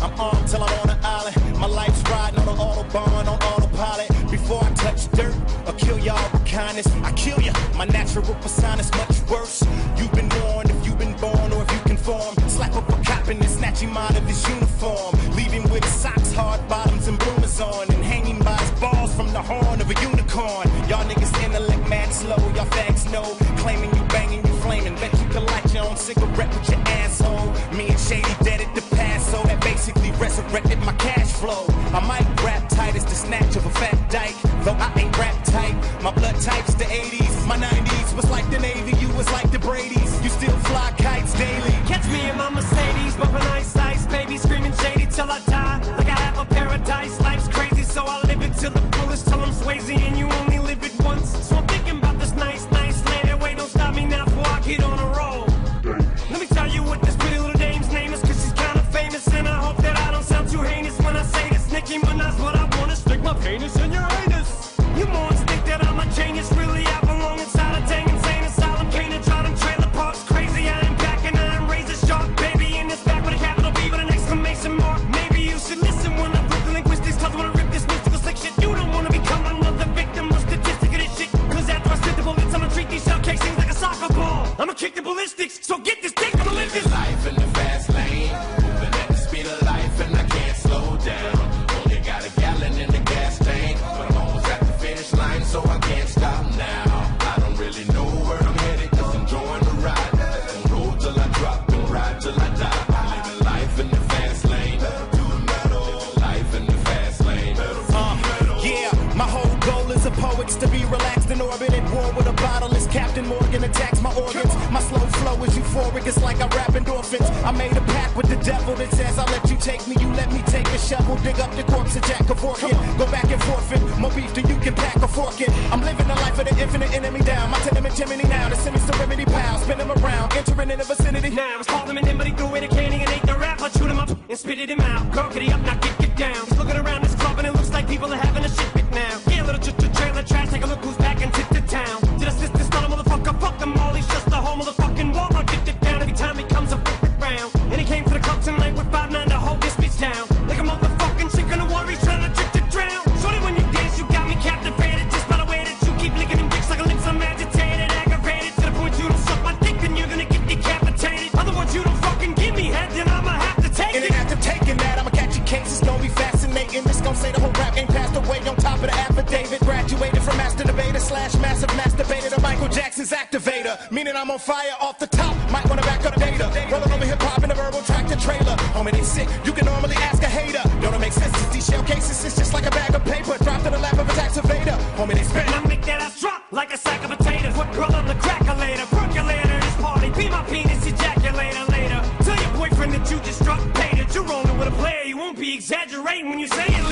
I'm armed till I'm on an island. My life's riding on an autobahn, on autopilot. Before I touch dirt or kill y'all with kindness, I kill ya. My natural persona is much worse. You've been warned if you've been born or if you conform. Slap up a cop and then snatch him out of his uniform. Leave him with socks, hard bottoms, and bloomers on, and hanging by his balls from the horn of a unicorn. Y'all niggas intellect mad slow, y'all fags know. Claiming you banging, you flaming. Bet you can light your own cigarette with your asshole. Me and Shady dead at the past, so that basically resurrected my cash flow. I might rap tight as the snatch of a fat dyke, though I ain't rap tight. My blood type's the 80s, my 90s was like the Navy, you was like the Brady's. You still fly kites daily. Catch me in my Mercedes, bumping ice, baby screaming Shady till I die. Like I have a paradise, life's crazy, so I live it till the fullest, till I'm Swayze, and you only live it once. So I'm thinking about this nice land. Wait, don't stop me now before I get on a roll. Let me tell you what this pretty little dame's name is, cause she's kind of famous, and I hope that I don't sound too heinous when I say this. Nicki Minaj, what I wanna stick my penis in your anus. You morons think that I'm a genius, really I belong inside a dang insane asylum. Can't enjoy them trailer parks, crazy. I am back and I am razor sharp, baby. In this back with a capital B with an exclamation mark. Maybe you should listen when I flip the linguistics, cause when I rip this mystical slick shit, you don't wanna become another victim or statistic of this shit. Cause after I spit the bullets, I'ma treat these shell casings like a soccer ball. I'ma kick the ballistics, so get this dick, I'ma live this life in the fast lane, moving at the speed of life, and I can't slow down. Only got a gallon in the gas tank, but I'm almost at the finish line, so I can't stop now. I don't really know where I'm headed, cause I'm enjoying the ride. And roll till I drop and ride till I die. I'm living life in the fast lane, living life in the fast lane. Yeah, my whole goal as a poet's to be relaxed in orbit at war with a bottle as Captain Morgan attacks my organs. My slow flow is euphoric, it's like I rap endorphins. I made a pact with the devil that says I'll let you take me, you let me take a shovel, dig up the corpse of Jack Kevorkian. Go back and forfeit, more beef than you can pack a fork in. I'm living the life of the infinite enemy down. My tenement chimney now, the semi-serenity pals, spin them around, entering in the vicinity. now. It's called him an but he threw away the candy and ate the rap. I chewed him up and spitted him out. Girl, get up, now get down. He's looking around this club and it looks like people are having a shit fit now. Yeah, little trailer trash, take a look who's back and tip the town. Did I sister start a motherfucker? Fuck them all, he's just a whole motherfucking wall. I get it down every time he comes up round. And he came to the club tonight with 5'9" to hold this bitch down. Like a motherfucking chick in the water, he's trying to trick to drown. Shorty, when you dance, you got me captivated. Just by the way that you keep licking them dicks like a lips, I'm agitated, aggravated. To the point you don't suck my dick, then you're gonna get decapitated. Otherwise, you don't fucking give me head, then I'ma have to take it. And after taking that, I'ma catch your case, it's gonna be fascinating. This gon' say the whole rap game passed away on top of the affidavit. Graduated from master debater / massive masturbator to Michael Jackson's activator. Meaning I'm on fire off the top, might wanna back up the data. Rolling over hip-hop in a verbal tractor trailer. Homie, they sick, you can normally ask a hater. Don't it make sense, these shell cases, it's just like a bag of paper dropped in the lap of a tax evader. Homie, they spit. And I make that ass drop like a sack of potatoes. Put girl on the crackulator, percolator, this party. Be my penis ejaculator later. Tell your boyfriend that you just struck, paid it. You're rolling with a player, you won't be exaggerating when you say it.